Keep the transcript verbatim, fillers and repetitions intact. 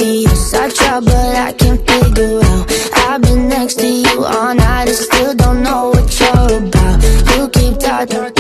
obvious. I try but I can't figure out. I've been next to you all night and still don't know what you're about. You keep talking